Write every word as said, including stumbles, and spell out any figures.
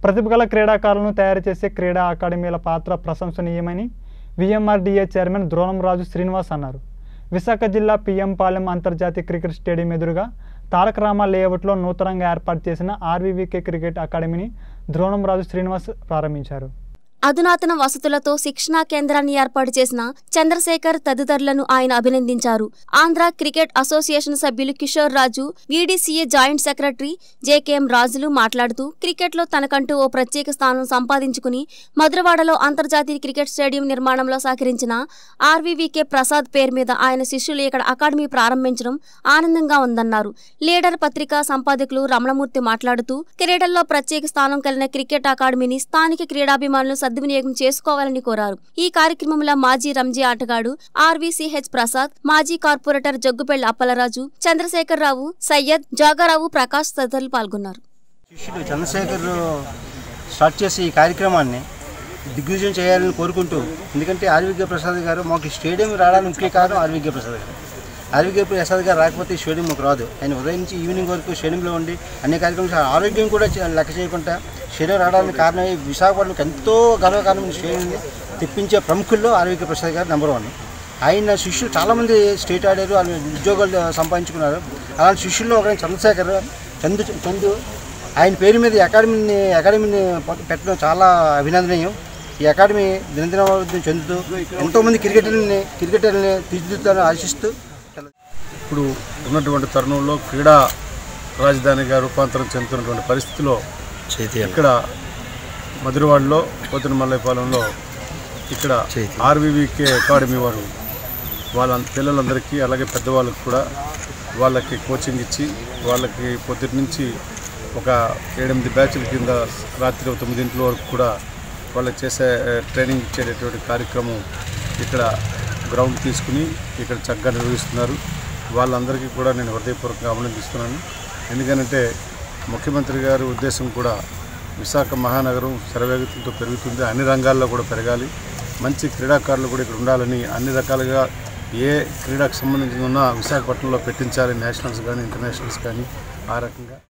ప్రతిభగల క్రీడాకారులను తయారు చేసే క్రీడా అకాడమీల పాత్ర ప్రశంసనీయమని విఎంఆర్డీఏ చైర్మన్ ద్రోణంరాజు శ్రీనివాస్ అన్నారు. విశాఖ జిల్లా పిఎం పాలెం అంతర్జాతీయ క్రికెట్ స్టేడియం ఎదురుగా తారక రామ లేఅవుట్లో నూతనంగా ఏర్పాటు చేసిన ఆర్వీవీకే క్రికెట్ అకాడమీని ద్రోణంరాజు శ్రీనివాస్ ప్రారంభించారు. అధునాతన వసతులతో శిక్షణా కేంద్రాన్ని ఏర్పాటు చేసిన చంద్రశేఖర్ తదితరులను ఆయన అభినందించారు. ఆంధ్ర క్రికెట్ అసోసియేషన్ సభ్యులు Kishore Raju, VDCA joint secretary JKM రాజులు మాట్లాడుతూ క్రికెట్లో తనకంటూ ఓ ప్రత్యేక స్థానం సంపాదించుకుని మధురవాడలో అంతర్జాతీయ క్రికెట్ స్టేడియం నిర్మాణంలో సహకరించిన ఆర్వీవీకే ప్రసాద్ పేరు మీద ఆయన శిష్యులు ఇక్కడ అకాడమీ ప్రారంభించడం ఆనందంగా ఉందన్నారు. లీడర్ పత్రికా సంపాదకులు రమణమూర్తి మాట్లాడుతూ క్రీడల్లో ప్రత్యేక స్థానం కలిగిన క్రికెట్ అకాడమీని స్థానిక క్రీడాభిమానులు సద్వినియోగం చేసుకోవాలని కోరారు. ఈ కార్యక్రమంలో మాజీ రంజీ ఆటగాడు ఆర్వీసీహెచ్ ప్రసాద్, మాజీ కార్పొరేటర్ జగ్గుపెళ్లి అప్పలరాజు, చంద్రశేఖర్ రావు, సయ్యద్, జాగారావు, ప్రకాష్ తదితరులు పాల్గొన్నారు. శిష్యుడు చంద్రశేఖర్ స్టార్ట్ చేసి ఈ కార్యక్రమాన్ని దిగ్విజయం చేయాలని కోరుకుంటూ, ఎందుకంటే ఆర్వీకే ప్రసాద్ గారు మాకు స్టేడియం రావడానికి ముఖ్య కారణం ఆర్వీకే ప్రసాద్ గారు. ఆర్వీకే ప్రసాద్ గారు రాకపోతే స్టేడియం మాకు రాదు. ఆయన ఉదయం నుంచి ఈవినింగ్ వరకు స్టేడియంలో ఉండి అన్ని కార్యక్రమాలు ఆరోగ్యం కూడా లెక్క చేయకుండా స్టేడియం రావడానికి కారణమై విశాఖపట్నంకి ఎంతో గర్వకారణమైన స్టేడియంని తెప్పించే ప్రముఖుల్లో ఆర్వీకే ప్రసాద్ గారు నెంబర్ వన్. ఆయన శిష్యులు చాలామంది స్టేట్ ఆడారు, ఆయన ఉద్యోగాలు సంపాదించుకున్నారు. అలాంటి శిష్యుల్లో ఒక చంద్రశేఖర్ చందు చందు ఆయన పేరు మీద అకాడమీని అకాడమీని పెట్టడం చాలా అభినందనీయం. ఈ అకాడమీ దినదిన అభివృద్ధి చెందుతూ ఎంతోమంది క్రికెటర్ని క్రికెటర్ని తీర్చిదిద్దాలని ఆశిస్తూ ఇప్పుడు ఉన్నటువంటి తరుణంలో క్రీడా రాజధానిగా రూపాంతరం చెందుతున్నటువంటి పరిస్థితిలో ఇక్కడ మధురవాడలో పోతనమల్లైపాలెంలో ఇక్కడ ఆర్వీవీకే అకాడమీ వారు వాళ్ళ పిల్లలందరికీ అలాగే పెద్దవాళ్ళకి కూడా వాళ్ళకి కోచింగ్ ఇచ్చి వాళ్ళకి పొద్దుటి నుంచి ఒక ఏడెనిమిది బ్యాచ్ల కింద రాత్రి తొమ్మిదింటి వరకు కూడా వాళ్ళకి చేసే ట్రైనింగ్ ఇచ్చేటటువంటి కార్యక్రమం ఇక్కడ గ్రౌండ్ తీసుకుని ఇక్కడ చక్కగా నిర్వహిస్తున్నారు. వాళ్ళందరికీ కూడా నేను హృదయపూర్వకంగా అభినందిస్తున్నాను. ఎందుకంటే ముఖ్యమంత్రి గారి ఉద్దేశం కూడా విశాఖ మహానగరం శరవేగంతో పెరుగుతుంది, అన్ని రంగాల్లో కూడా పెరగాలి, మంచి క్రీడాకారులు కూడా ఇక్కడ ఉండాలని అన్ని రకాలుగా ఏ క్రీడకు సంబంధించి ఉన్న విశాఖపట్నంలో పెట్టించాలి, నేషనల్స్ కానీ ఇంటర్నేషనల్స్ కానీ ఆ రకంగా